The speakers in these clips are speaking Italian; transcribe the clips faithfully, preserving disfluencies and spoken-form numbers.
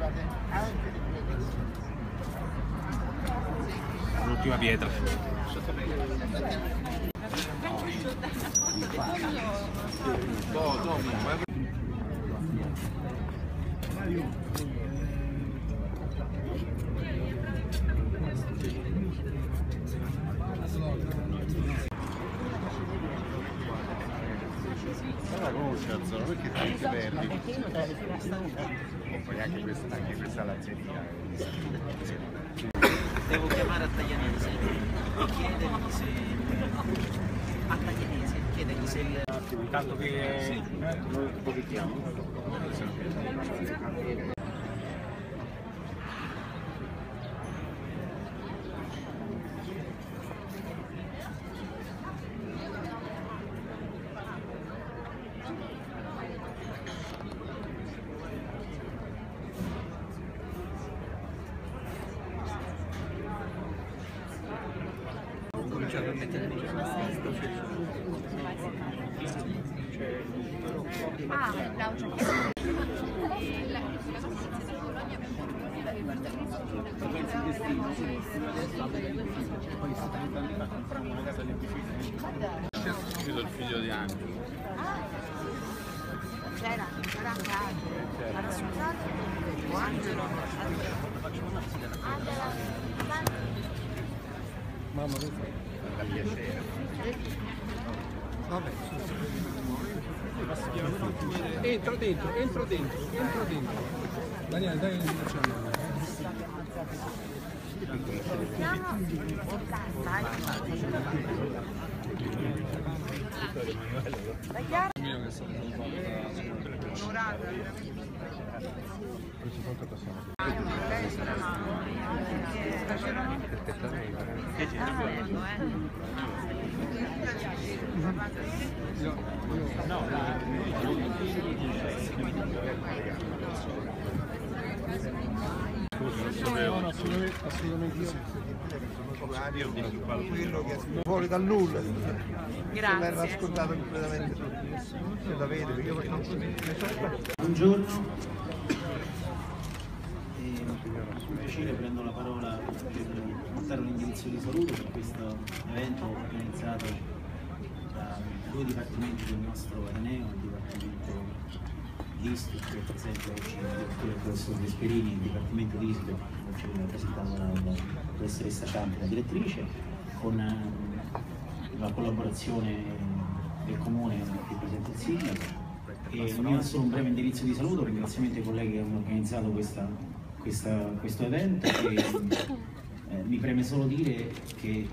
L'ultima pietra. La conosci la zona, perché ti perdi? E poi anche questa, anche questa lazzeria. Devo chiamare a Taglianese e chiedergli se... a Taglianese, chiedergli se il... Tanto che sì. Noi positiamo. Cominciare a mettere ah, la Ucciso il figlio di Angelo. c'era, c'era anche Angelo. Mamma mia. Da piacere. Vabbè, Entro dentro, entro dentro, entro dentro. Daniele, dai, facciamo. Mio che sono Onorato. No, no, assolutamente, assolutamente sì. fuori dal nulla. Grazie. L'hanno ascoltato completamente tutti. C'è da vedere, io Buongiorno, e con piacere prendo la parola per portare un indirizzo di saluto per questo evento organizzato da due dipartimenti del nostro Ateneo, il Dipartimento di Istituto che è presente oggi il direttore professor Vesperini, il Dipartimento di Istituto oggi rappresentato dalla professoressa Ciampi, la direttrice, con eh, la collaborazione del Comune che presenta il sindaco. E non è solo un breve indirizzo di saluto, ringraziamento ai colleghi che hanno organizzato questa, questa, questo evento e eh, mi preme solo dire che eh,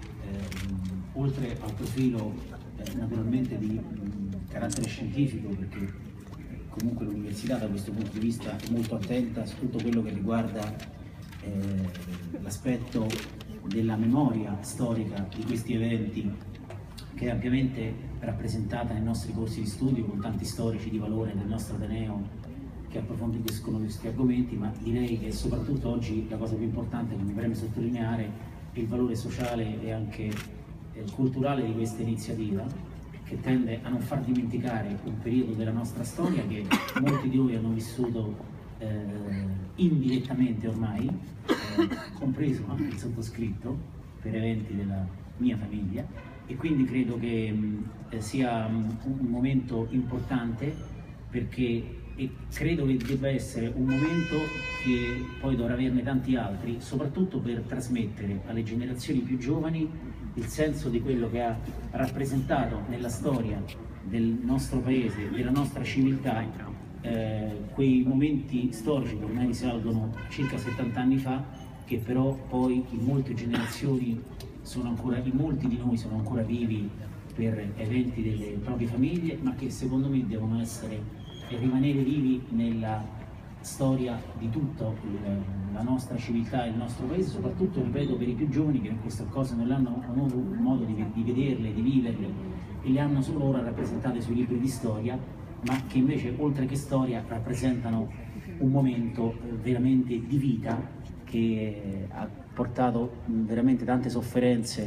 oltre al profilo eh, naturalmente di mh, carattere scientifico, perché eh, comunque l'università da questo punto di vista è molto attenta su tutto quello che riguarda eh, l'aspetto della memoria storica di questi eventi, che è ampiamente rappresentata nei nostri corsi di studio con tanti storici di valore del nostro Ateneo che approfondiscono questi argomenti, ma direi che soprattutto oggi la cosa più importante che mi preme sottolineare è il valore sociale e anche eh, culturale di questa iniziativa, che tende a non far dimenticare un periodo della nostra storia che molti di noi hanno vissuto eh, indirettamente ormai, eh, compreso anche il sottoscritto per eventi della mia famiglia. E quindi credo che mh, sia mh, un momento importante, perché e credo che debba essere un momento che poi dovrà averne tanti altri, soprattutto per trasmettere alle generazioni più giovani il senso di quello che ha rappresentato nella storia del nostro paese, della nostra civiltà, eh, quei momenti storici che ormai risalgono circa settanta anni fa, che però poi in molte generazioni sono ancora, in molti di noi sono ancora vivi per eventi delle proprie famiglie, ma che secondo me devono essere e rimanere vivi nella storia di tutta la nostra civiltà e il nostro paese, soprattutto, ripeto, per i più giovani che queste cose non hanno avuto modo di, di vederle, di viverle e le hanno solo ora rappresentate sui libri di storia, ma che invece oltre che storia rappresentano un momento veramente di vita che ha portato veramente tante sofferenze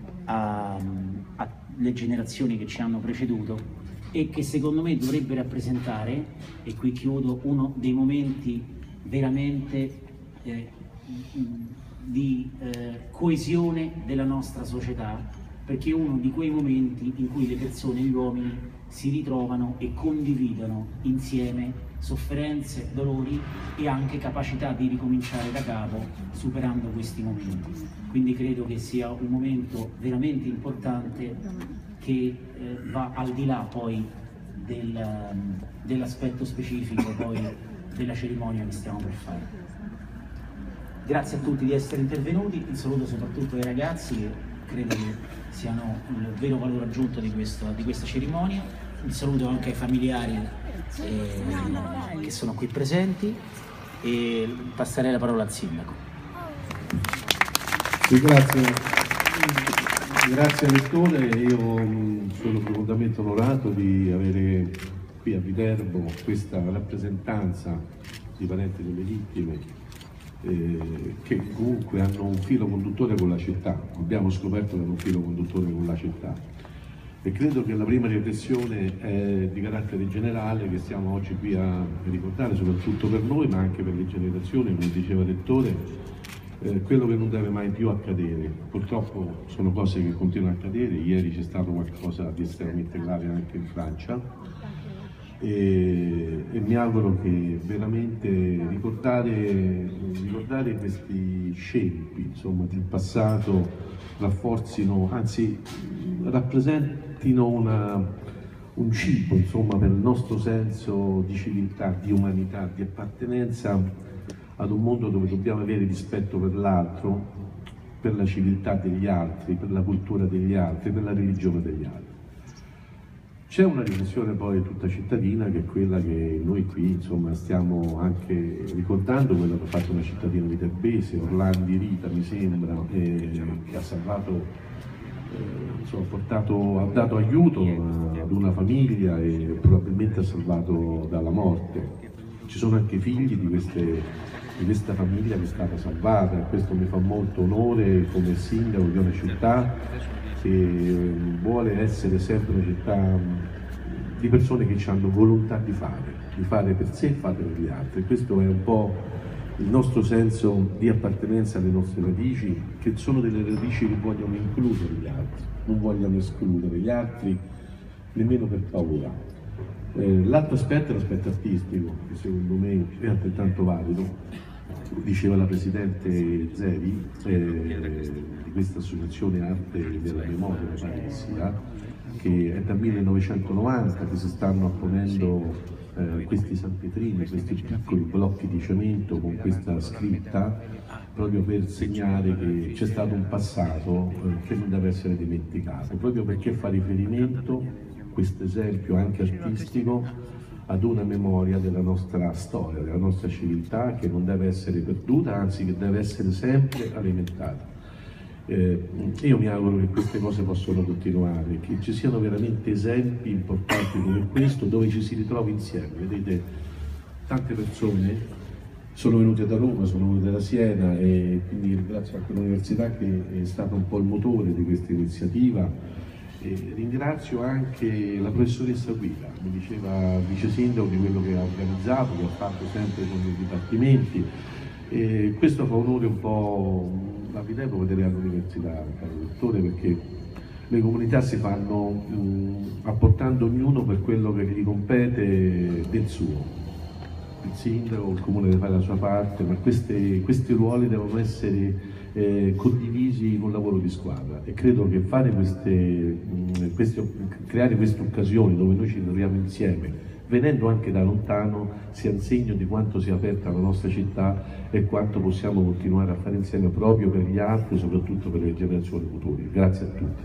alle generazioni che ci hanno preceduto e che secondo me dovrebbe rappresentare, e qui chiudo, uno dei momenti veramente eh, di eh, coesione della nostra società, perché è uno di quei momenti in cui le persone, gli uomini, si ritrovano e condividono insieme sofferenze, dolori e anche capacità di ricominciare da capo superando questi momenti. Quindi credo che sia un momento veramente importante che eh, va al di là poi del, dell'aspetto specifico poi della cerimonia che stiamo per fare. Grazie a tutti di essere intervenuti, un saluto soprattutto ai ragazzi che credo che siano il vero valore aggiunto di, questo, di questa cerimonia, un saluto anche ai familiari eh, che sono qui presenti e passerei la parola al sindaco. Sì, grazie, grazie Rettore, io sono profondamente onorato di avere qui a Viterbo questa rappresentanza di parenti delle vittime eh, che comunque hanno un filo conduttore con la città, abbiamo scoperto che hanno un filo conduttore con la città. E credo che la prima riflessione è di carattere generale che stiamo oggi qui a ricordare, soprattutto per noi, ma anche per le generazioni, come diceva il Rettore, eh, quello che non deve mai più accadere. Purtroppo sono cose che continuano a accadere, ieri c'è stato qualcosa di estremamente grave anche in Francia e, e mi auguro che veramente ricordare, ricordare questi scempi, insomma, del passato rafforzino, anzi rappresentino una, un cibo, insomma, per il nostro senso di civiltà, di umanità, di appartenenza ad un mondo dove dobbiamo avere rispetto per l'altro, per la civiltà degli altri, per la cultura degli altri, per la religione degli altri. C'è una riflessione poi tutta cittadina che è quella che noi qui, insomma, stiamo anche ricordando, quella che ha fatto una cittadina viterbese, Orlandi Rita, mi sembra, eh, che ha salvato Eh, insomma, portato, ha dato aiuto a, ad una famiglia e probabilmente ha salvato dalla morte. Ci sono anche figli di, queste, di questa famiglia che è stata salvata e questo mi fa molto onore come sindaco di una città che vuole essere sempre una città di persone che hanno volontà di fare, di fare per sé e fare per gli altri. Questo è un po' il nostro senso di appartenenza alle nostre radici, che sono delle radici che vogliono includere gli altri, non vogliono escludere gli altri nemmeno per paura. Eh, l'altro aspetto è l'aspetto artistico, che secondo me è altrettanto valido. Diceva la Presidente Zeri eh, di questa associazione Arte della Memoria, mi pare che sia, che è dal millenovecentonovanta che si stanno apponendo Eh, questi sanpietrini, questi piccoli blocchi di cemento con questa scritta, proprio per segnare che c'è stato un passato eh, che non deve essere dimenticato, proprio perché fa riferimento, questo esempio anche artistico, ad una memoria della nostra storia, della nostra civiltà, che non deve essere perduta, anzi che deve essere sempre alimentata. Eh, io mi auguro che queste cose possano continuare, che ci siano veramente esempi importanti come questo dove ci si ritrovi insieme. Vedete, tante persone sono venute da Roma, sono venute da Siena e quindi ringrazio anche l'università che è stata un po' il motore di questa iniziativa. E ringrazio anche la professoressa Guida, mi diceva vice sindaco, di quello che ha organizzato, che ha fatto sempre con i dipartimenti. E questo fa onore un po' a Viterbo vedere all'università, caro Rettore, perché le comunità si fanno mh, apportando ognuno per quello che gli compete del suo. Il sindaco, il comune deve fare la sua parte, ma queste, questi ruoli devono essere eh, condivisi in un lavoro di squadra e credo che fare queste, mh, queste, creare queste occasioni dove noi ci troviamo insieme, venendo anche da lontano, sia un segno di quanto sia aperta la nostra città e quanto possiamo continuare a fare insieme proprio per gli altri, soprattutto per le generazioni future. Grazie a tutti.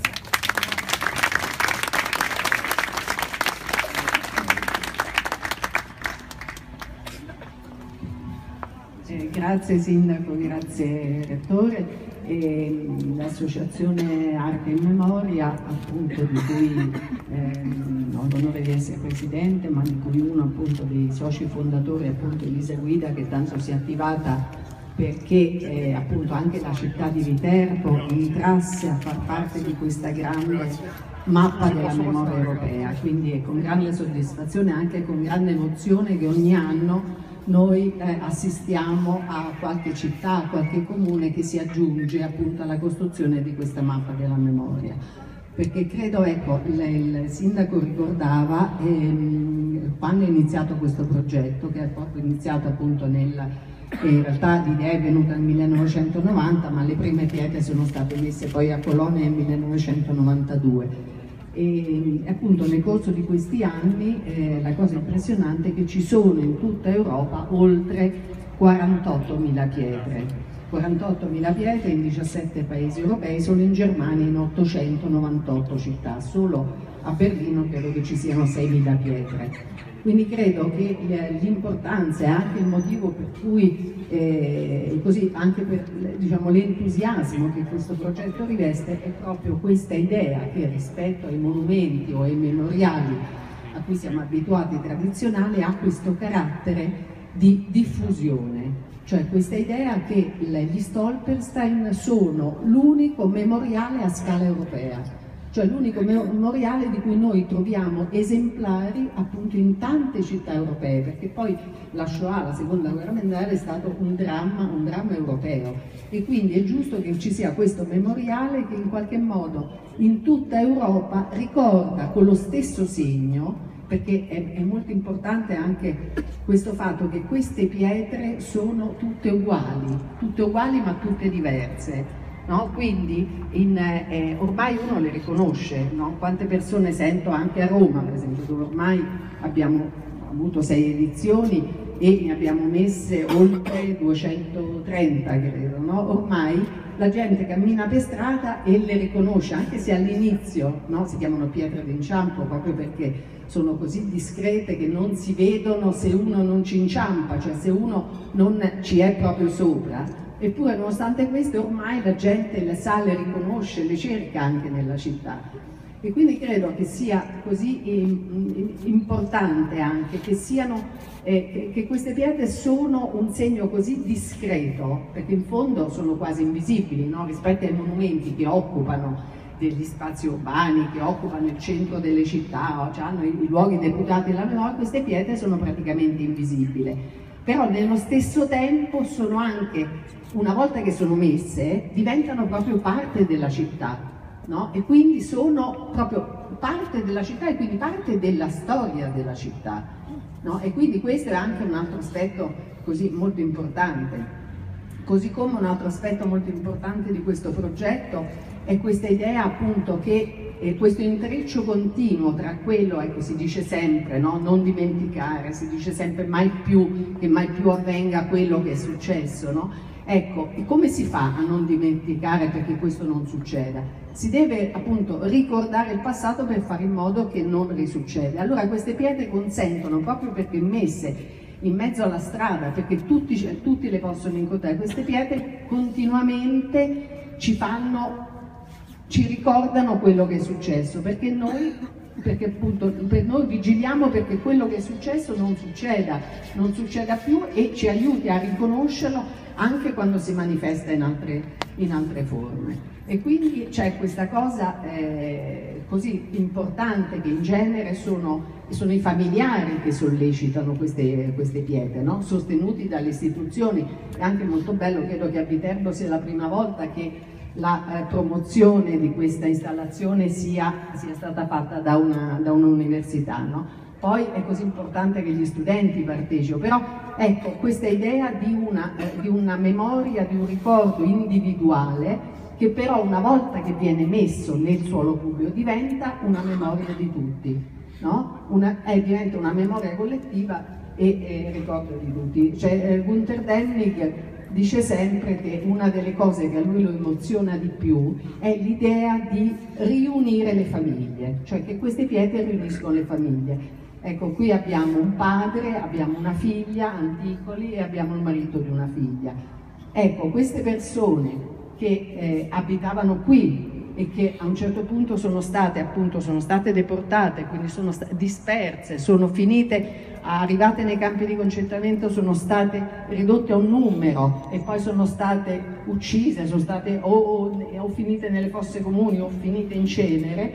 Eh, grazie Sindaco, grazie Rettore. E l'associazione Arte e Memoria, appunto, di cui ehm, ho l'onore di essere presidente, ma di cui uno appunto dei soci fondatori è appunto Elisa Guida, che tanto si è attivata perché eh, appunto anche la città di Viterbo entrasse a far parte di questa grande mappa della memoria europea. Quindi è con grande soddisfazione e anche con grande emozione che ogni anno noi eh, assistiamo a qualche città, a qualche comune che si aggiunge appunto alla costruzione di questa mappa della memoria. Perché credo, ecco, il, il sindaco ricordava ehm, quando è iniziato questo progetto, che è proprio iniziato appunto nel, in realtà l'idea è venuta nel millenovecentonovanta, ma le prime pietre sono state messe poi a Colonia nel millenovecentonovantadue. E appunto nel corso di questi anni eh, la cosa impressionante è che ci sono in tutta Europa oltre quarantottomila pietre. quarantottomila pietre in diciassette paesi europei, solo in Germania in ottocentonovantotto città, solo a Berlino credo che ci siano seimila pietre. Quindi credo che l'importanza e anche il motivo per cui, eh, così anche per diciamo, l'entusiasmo che questo progetto riveste è proprio questa idea che rispetto ai monumenti o ai memoriali a cui siamo abituati tradizionali ha questo carattere di diffusione. Cioè questa idea che gli Stolperstein sono l'unico memoriale a scala europea, cioè l'unico memoriale di cui noi troviamo esemplari appunto in tante città europee, perché poi la Shoah, la seconda guerra mondiale, è stato un dramma, un dramma europeo e quindi è giusto che ci sia questo memoriale che in qualche modo in tutta Europa ricorda con lo stesso segno, perché è, è molto importante anche questo fatto che queste pietre sono tutte uguali, tutte uguali ma tutte diverse, no? Quindi in, eh, ormai uno le riconosce, no? Quante persone sento anche a Roma, per esempio, dove ormai abbiamo avuto sei edizioni e ne abbiamo messe oltre duecentotrenta, credo, no? Ormai la gente cammina per strada e le riconosce, anche se all'inizio, no? Si chiamano pietre d'inciampo proprio perché sono così discrete che non si vedono se uno non ci inciampa, cioè se uno non ci è proprio sopra. Eppure nonostante questo ormai la gente le sa, le riconosce, le cerca anche nella città. E quindi credo che sia così importante anche che, siano, eh, che, che queste pietre sono un segno così discreto, perché in fondo sono quasi invisibili, no? Rispetto ai monumenti che occupano degli spazi urbani, che occupano il centro delle città, cioè hanno i, i luoghi deputati alla memoria, queste pietre sono praticamente invisibili. Però nello stesso tempo sono anche, una volta che sono messe, diventano proprio parte della città, no? E quindi sono proprio parte della città e quindi parte della storia della città, no? E quindi questo è anche un altro aspetto così molto importante. Così come un altro aspetto molto importante di questo progetto è questa idea appunto che eh, questo intreccio continuo tra quello, ecco, si dice sempre, no? Non dimenticare, si dice sempre mai più, che mai più avvenga quello che è successo, no? Ecco, e come si fa a non dimenticare perché questo non succeda? Si deve appunto ricordare il passato per fare in modo che non risucceda. Allora queste pietre consentono, proprio perché messe in mezzo alla strada, perché tutti, cioè, tutti le possono incontrare, queste pietre continuamente ci fanno, ci ricordano quello che è successo, perché noi, perché appunto per noi vigiliamo perché quello che è successo non succeda, non succeda più e ci aiuti a riconoscerlo anche quando si manifesta in altre, in altre forme. E quindi c'è questa cosa eh, così importante che in genere sono, sono i familiari che sollecitano queste, queste pietre, no? Sostenuti dalle istituzioni. È anche molto bello, credo che a Viterbo sia la prima volta che la eh, promozione di questa installazione sia, sia stata fatta da una, da un'università, no? Poi è così importante che gli studenti partecipino, però ecco, questa idea di una, eh, di una memoria, di un ricordo individuale che però una volta che viene messo nel suolo pubblico diventa una memoria di tutti, no? Una, eh, diventa una memoria collettiva e eh, ricordo di tutti. Cioè, eh, Gunther Demnig dice sempre che una delle cose che a lui lo emoziona di più è l'idea di riunire le famiglie, cioè che queste pietre riuniscono le famiglie. Ecco, qui abbiamo un padre, abbiamo una figlia, Anticoli, e abbiamo il marito di una figlia. Ecco, queste persone che eh, abitavano qui e che a un certo punto sono state, appunto, sono state deportate, quindi sono disperse, sono finite, arrivate nei campi di concentramento, sono state ridotte a un numero e poi sono state uccise, sono state o, o, o finite nelle fosse comuni o finite in cenere.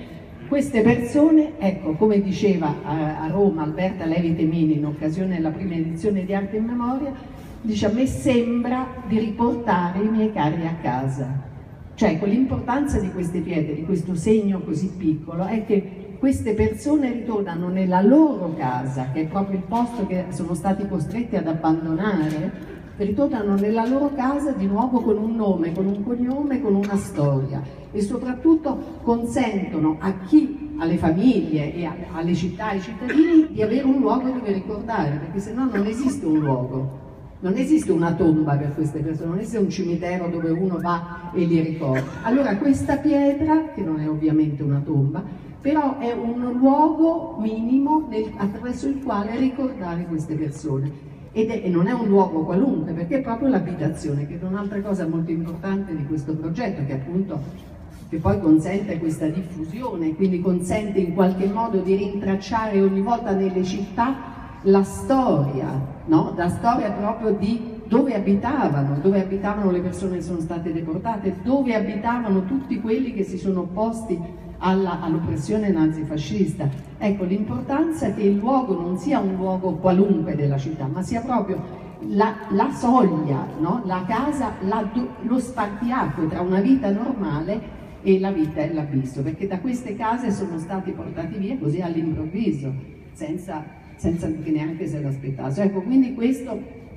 queste persone, ecco, come diceva a, a Roma Alberta Levi Temini in occasione della prima edizione di Arte in Memoria, dice: a me sembra di riportare i miei cari a casa. Cioè, con l'importanza di queste pietre, di questo segno così piccolo, è che queste persone ritornano nella loro casa, che è proprio il posto che sono stati costretti ad abbandonare, ritornano nella loro casa di nuovo con un nome, con un cognome, con una storia, e soprattutto consentono a chi, alle famiglie e a, alle città, ai cittadini, di avere un luogo dove ricordare, perché se no non esiste un luogo, non esiste una tomba per queste persone, non esiste un cimitero dove uno va e li ricorda. Allora questa pietra, che non è ovviamente una tomba, però è un luogo minimo nel, attraverso il quale ricordare queste persone. Ed è, e non è un luogo qualunque, perché è proprio l'abitazione, che è un'altra cosa molto importante di questo progetto, che appunto che poi consente questa diffusione, quindi consente in qualche modo di rintracciare ogni volta nelle città la storia, no? La storia proprio di dove abitavano, dove abitavano le persone che sono state deportate, dove abitavano tutti quelli che si sono opposti all'oppressione nazifascista. Ecco, l'importanza che il luogo non sia un luogo qualunque della città, ma sia proprio la, la soglia, no? La casa, la, lo spartiacque tra una vita normale e la vita e l'abisso, perché da queste case sono stati portati via così all'improvviso, senza, senza che neanche se l'aspettassero. Ecco, quindi questo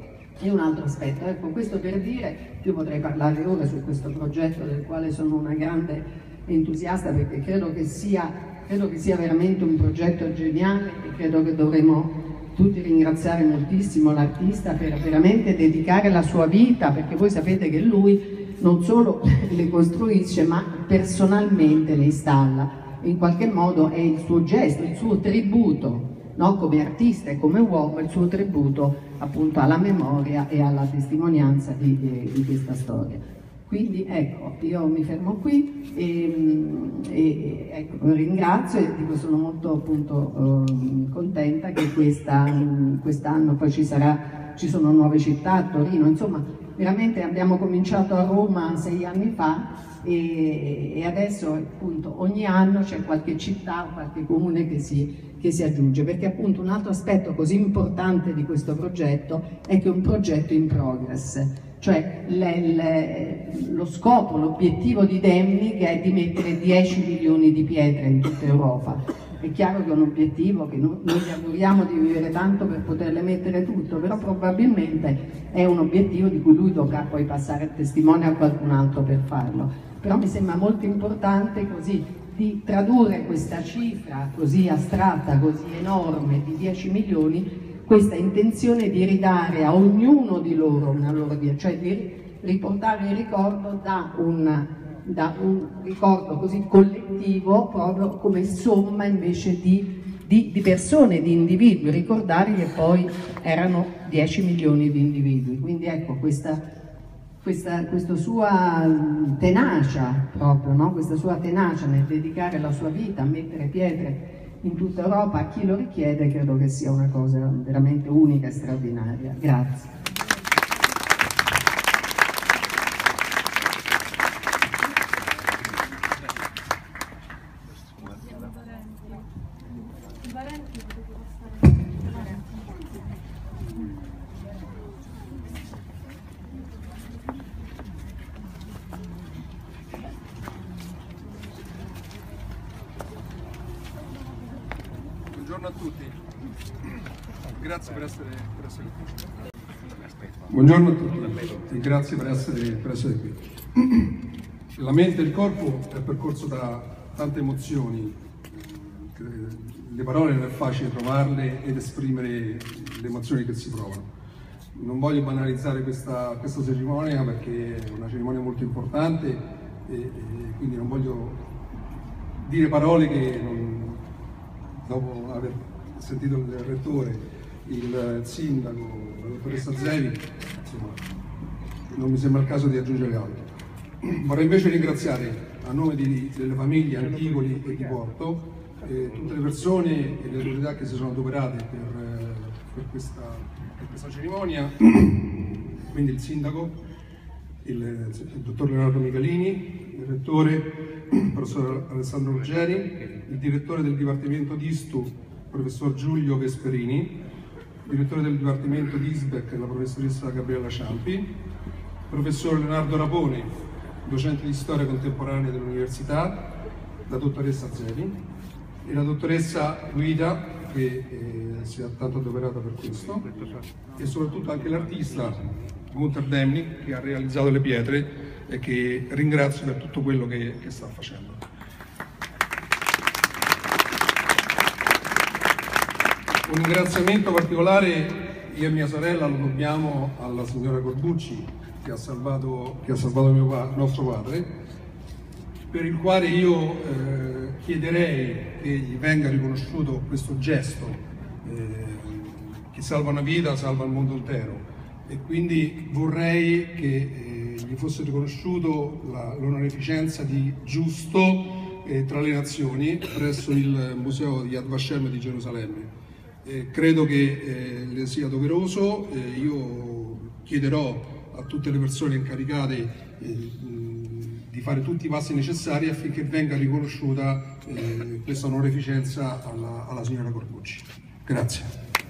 è un altro aspetto. Ecco, questo per dire, io potrei parlare ora su questo progetto del quale sono una grande entusiasta, perché credo che sia, credo che sia veramente un progetto geniale, e credo che dovremo tutti ringraziare moltissimo l'artista per veramente dedicare la sua vita, perché voi sapete che lui non solo le costruisce, ma personalmente le installa. In qualche modo è il suo gesto, il suo tributo, no? Come artista e come uomo, il suo tributo appunto alla memoria e alla testimonianza di, di, di questa storia. Quindi ecco, io mi fermo qui e, e ecco, ringrazio, e dico, sono molto appunto eh, contenta che quest'anno quest poi ci, sarà, ci sono nuove città, a Torino, insomma veramente abbiamo cominciato a Roma sei anni fa e, e adesso appunto ogni anno c'è qualche città o qualche comune che si, che si aggiunge, perché appunto un altro aspetto così importante di questo progetto è che è un progetto in progress. Cioè le, le, lo scopo, l'obiettivo di Demnig è di mettere dieci milioni di pietre in tutta Europa. È chiaro che è un obiettivo che noi, noi ci auguriamo di vivere tanto per poterle mettere tutto, però probabilmente è un obiettivo di cui lui dovrà poi passare il testimone a qualcun altro per farlo. Però mi sembra molto importante così di tradurre questa cifra così astratta, così enorme di dieci milioni, questa intenzione di ridare a ognuno di loro una loro via, cioè di riportare il ricordo da un, da un ricordo così collettivo, proprio come somma invece di, di, di persone, di individui, ricordare che poi erano dieci milioni di individui. Quindi ecco, questa, questa, questa sua tenacia proprio, no? Questa sua tenacia nel dedicare la sua vita a mettere pietre in tutta Europa a chi lo richiede, credo che sia una cosa veramente unica e straordinaria. Grazie. Buongiorno a tutti, grazie per essere, per essere qui. Buongiorno a tutti e grazie per essere, per essere qui. La mente e il corpo è percorso da tante emozioni, le parole non è facile trovarle ed esprimere le emozioni che si provano. Non voglio banalizzare questa, questa cerimonia perché è una cerimonia molto importante e, e quindi non voglio dire parole che non, dopo aver sentito il rettore, il sindaco, la dottoressa Zevi, insomma, non mi sembra il caso di aggiungere altro. Vorrei invece ringraziare a nome di, delle famiglie Antigoli e di Porto eh, tutte le persone e le autorità che si sono adoperate per, per, questa, per questa cerimonia, quindi il sindaco, il, il dottor Leonardo Michelini, il rettore, professor Alessandro Ruggeri, il direttore del Dipartimento di Istu, professor Giulio Vesperini, il direttore del Dipartimento di I S B E C, la professoressa Gabriella Ciampi, professor Leonardo Raponi, docente di storia contemporanea dell'Università, la dottoressa Zeli e la dottoressa Guida, che eh, si è tanto adoperata per questo, e soprattutto anche l'artista Gunther Demnig, che ha realizzato le pietre e che ringrazio per tutto quello che, che sta facendo. Un ringraziamento particolare io e mia sorella lo dobbiamo alla signora Corbucci, che ha salvato, che ha salvato mio pa nostro padre, per il quale io eh, chiederei che gli venga riconosciuto questo gesto, eh, chi salva una vita salva il mondo intero, e quindi vorrei che eh, gli fosse riconosciuto l'onorificenza di giusto eh, tra le nazioni presso il Museo di Yad Vashem di Gerusalemme. Eh, credo che eh, le sia doveroso, eh, io chiederò a tutte le persone incaricate eh, di fare tutti i passi necessari affinché venga riconosciuta eh, questa onorificenza alla, alla signora Corbucci. Grazie.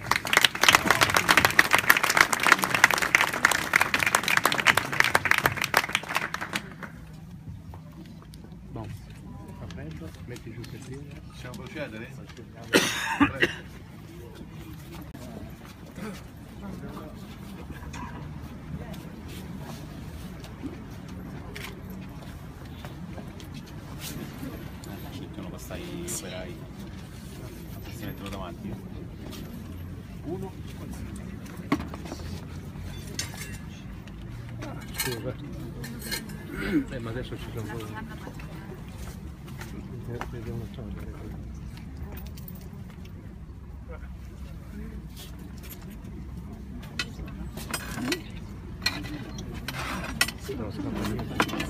Bon. Fa freddo? Metti giù per prima. Possiamo procedere? Passare gli operai, si mettono davanti. Uno. Eh, ma adesso ci sono un po'. Devono togliere. No, scappa niente.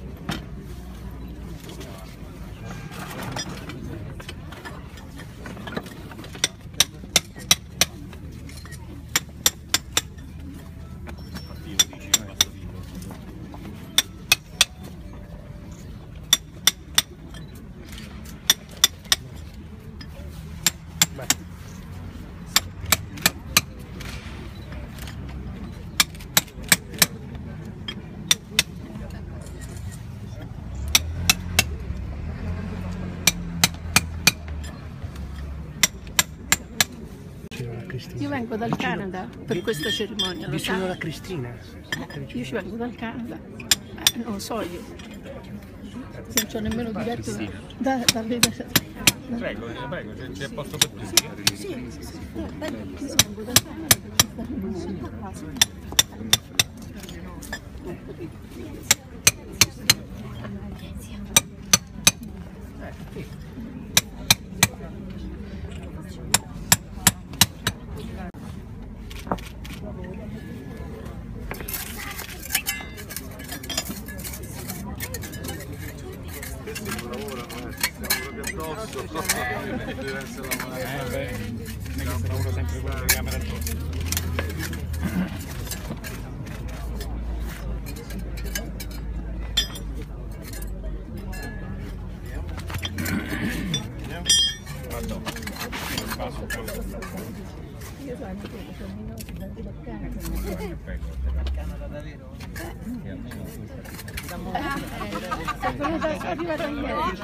Io vengo dal vicino, Canada per vi, questa cerimonia. Vicino alla Cristina. Io ci vengo dal Canada, eh, non lo so io. Non ci ho nemmeno diretto da, da, dalle... Da, prego, prego, c'è posto per tutti. Sì, sì, sì, sì. Io vengo dal Canada per Eh beh, non è che se lavoro sempre con le camere addosso. Io so, anche che sono minuti da Canada davvero? Sono venuta arrivata ieri.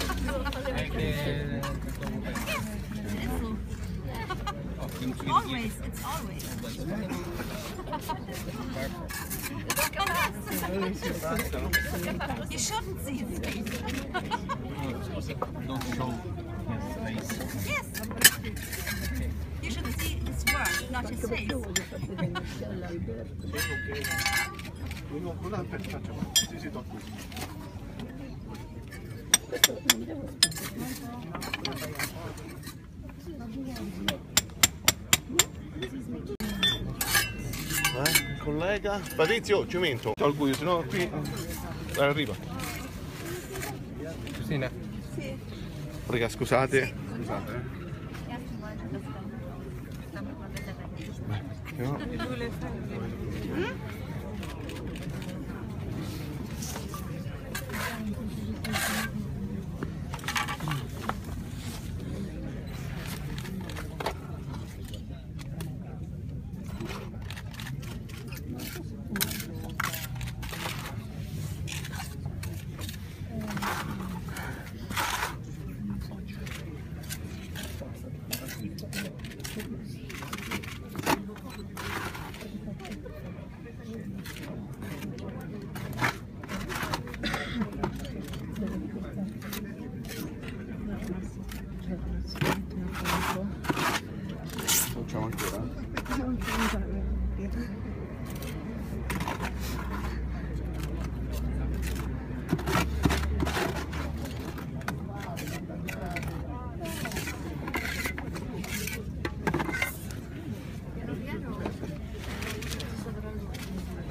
Always, it's always. Look at us. You shouldn't see his face. Don't show his face. Yes. You should see his work, not his face. Sì, sì, tocco. Eh, collega Patrizio, Cemento. Tolgo io, sennò qui arriva. Cristina? Sì. Raga, scusate. Scusate. No.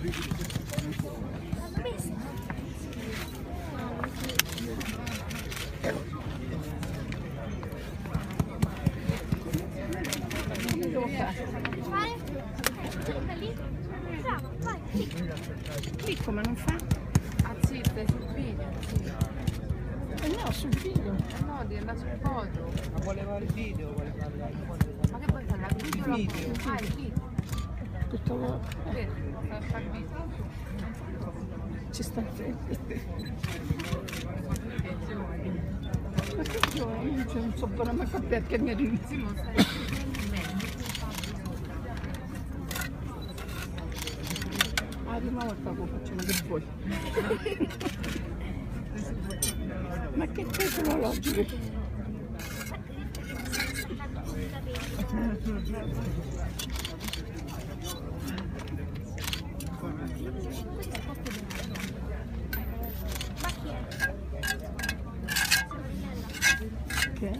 Qui come non fa? Ah sì, stai sul video, sì. Eh no, sul video. No, devi andare sul foto. Ma voleva il video, voleva il... Ma che puoi fare? La video o la foto? Ah, il video. Tutto lo... Vedi, stai a fare il video. Ci sta ma che io non so veramente perché mi arrivi. La prima volta che facciamo che vuoi. Ma che tecnologico! Che?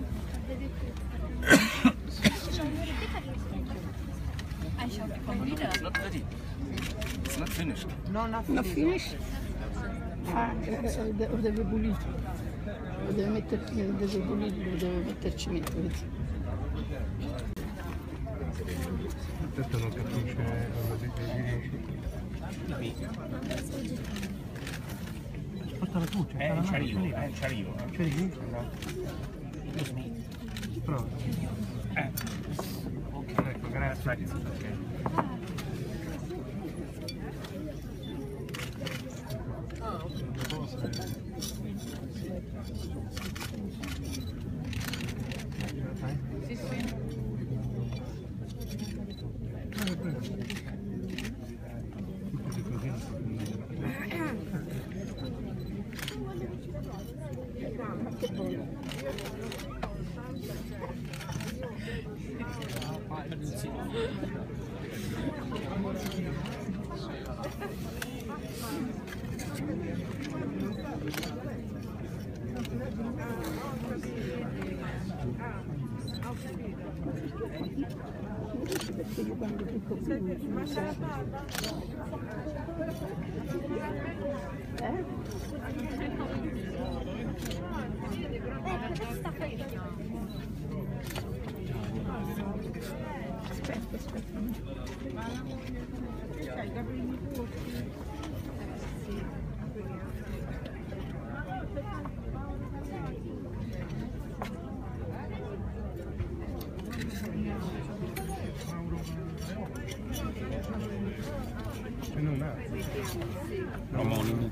It's not finished. No, not Not finished? Ah, eh, lo deve pulire. Lo deve metterci, lo deve pulire, lo deve metterci mettere. Aspetta, non capisce Porta la tu, Eh, ci arrivo, eh, ci arrivo. C'è lì? Prova. Eh. Ok, ecco, grazie. Sì, sì. Perché io quando dico più non so. Eh? Aspetta, aspetta. Non ha. Omonimo.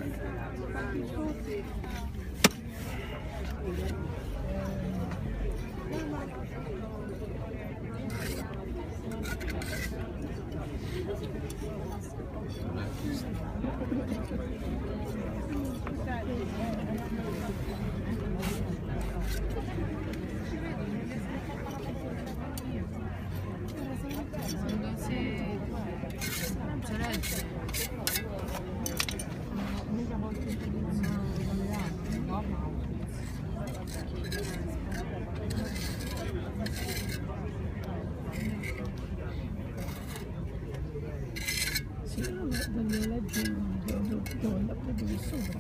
Sì, voglio leggere, devo andare proprio sopra.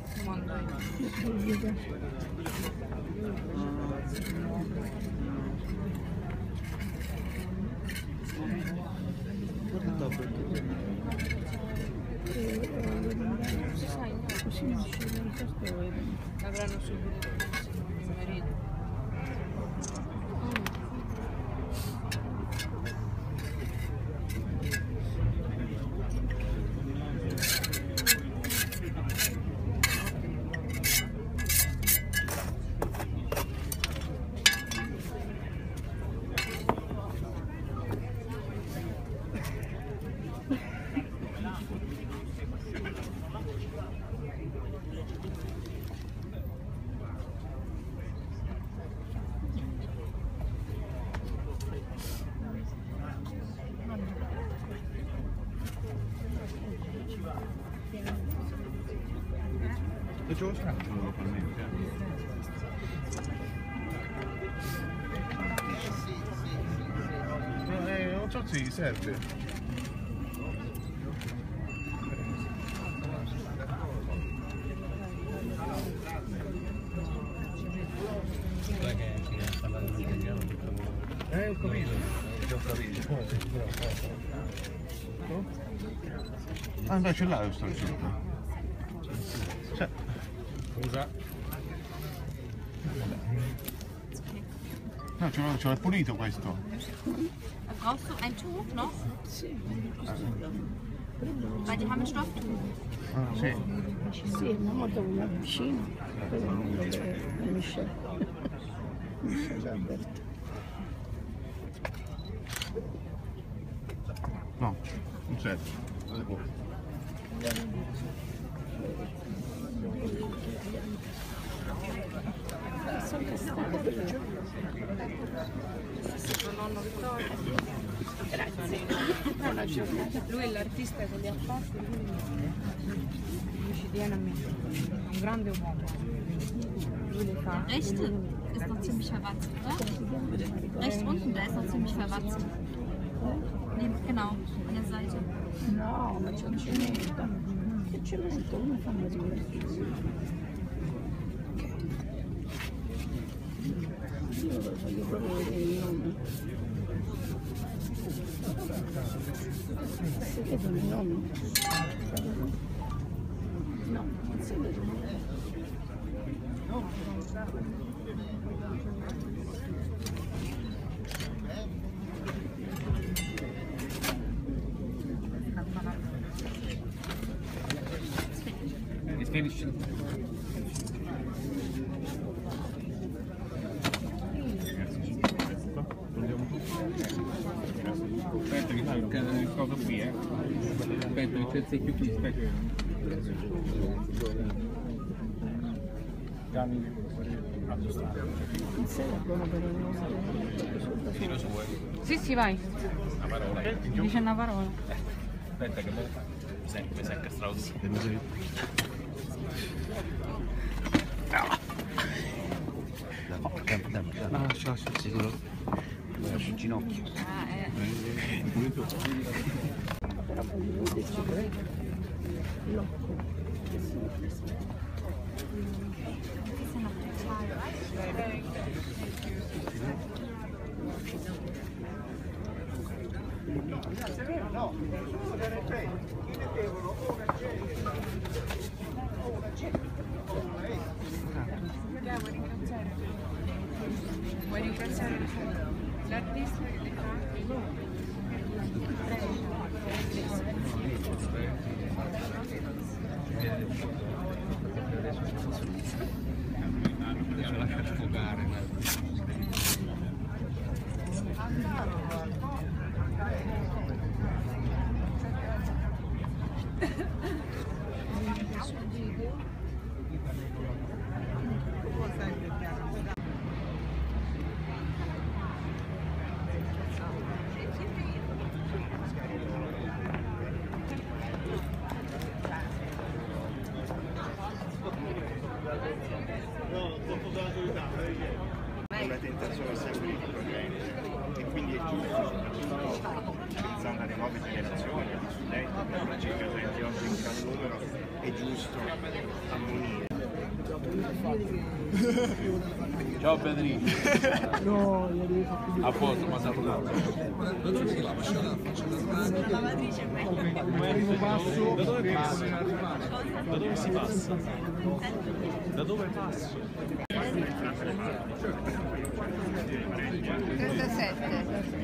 Così non scende il testo e... Avranno subito il marito. E ce lo scacciano localmente. Eh, non so se gli serve. capito, ho capito. Ah, beh, ce l'hai questo gioco. Cioè. Scusa. No, ce l'ho, ce l'ho pulito questo. Brauchst du ein Tuch noch? Sì. Weil die haben ein Stofftuch. Ah, sì. Sì, una moto una vicina, però non lo vedo, è Michelle. Michelle Alberto. No, non serve. Non si può. Sono castate per il gioco. Nonno Vittorio. Grazie. Buona giornata. Lui è l'artista che li ha fatti, lui ci tiene a me. È un grande uomo. Lui le fa. Rechte ist noch ziemlich verwachsen, oder? Rechts unten, der ist noch ziemlich verwachsen. Nee, genau, an der Seite. No, ma c'è un cemento. Che cemento? Come fanno a dire? Io voglio proprio vedere il nome. Si vedono i nomi? No, non si vedono. It's finished. Aspetta che c'è il coso qui, eh. Aspetta che c'è il secchio qui, aspetta. Non sei la buona per il nome. Sì, sì, vai. Una parola. Dice una parola. Aspetta che mi sento, mi sento strauss. No, lascia, lascia, sicuro. Lascia il ginocchio. Ah, eh. Però voglio vederci l'occhio. No, Vuoi ringraziare l'artista che ti fa? Lascia sfogare. La tentazione è sempre di corrente e quindi è giusto, pensando alle nuove generazioni, agli studenti, alla circa trentotto in gran numero, è giusto ammonire. Ciao Beatrice. No, a posto, ma salutato. Da dove passa? Da dove si passa? Da dove passo? trentasette.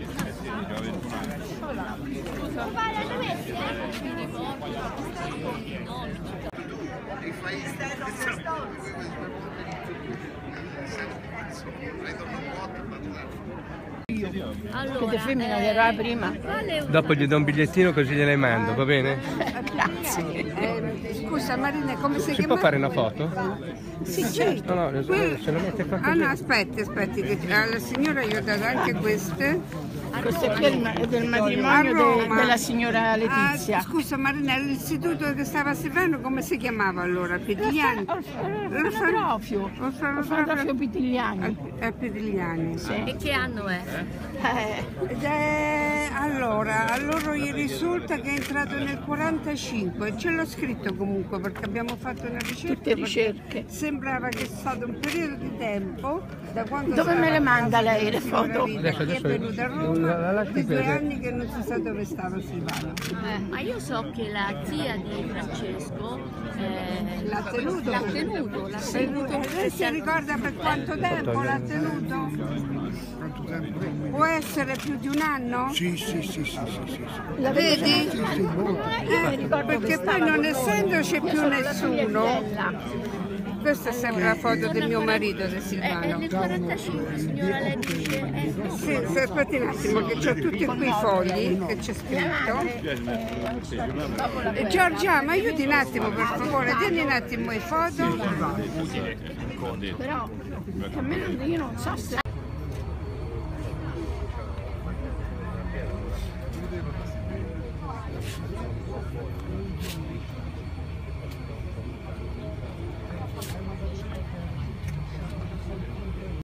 Allora, che femmina che era prima. Dopo gli do un bigliettino così gliene mando, va bene? Grazie. Eh, scusa Marina, come si, Si chiama? può fare una foto? Sì, certo. No, no, se lo mette qua Ah no, così. aspetti, aspetti, che alla signora gli ho dato anche queste. Questo qui è il ma- è del matrimonio de- della signora Letizia. Ah, scusa Marinella, l'istituto che stava servendo come si chiamava allora? Pitigliani? Orfanotrofio. Orfanotrofio Pitigliani. A Pitigliani. Sì. E che anno è? Eh, Ed è- allora, a loro gli risulta che è entrato nel quarantacinque, ce l'ho scritto comunque perché abbiamo fatto una ricerca. Tutte ricerche. Sembrava che è stato un periodo di tempo da quando Dove me le manda stava lei le foto? Rita, Adesso- che è adesso- venuta a la- Roma, la lasci di due perdere. anni che non si sa dove stava Silvano. Eh, ma io so che la zia di Francesco eh, L'ha tenuto? L'ha tenuto, l'ha tenuto. Eh, lei si ricorda per quanto tempo l'ha tenuto? Può essere più di un anno? Sì, sì, sì, sì, sì, sì. La vedi? Sì, sì, molto. Eh, perché poi non essendoci più nessuno, questa è sempre la foto del mio marito di È, è Silvano. nel quarantacinque, signora, lei dice. Eh, Sì, sì, aspetti un attimo che ho tutti qui i fogli che c'è scritto. E Giorgia, ma aiuti un attimo per favore, tieni un attimo le foto. però almeno io non so se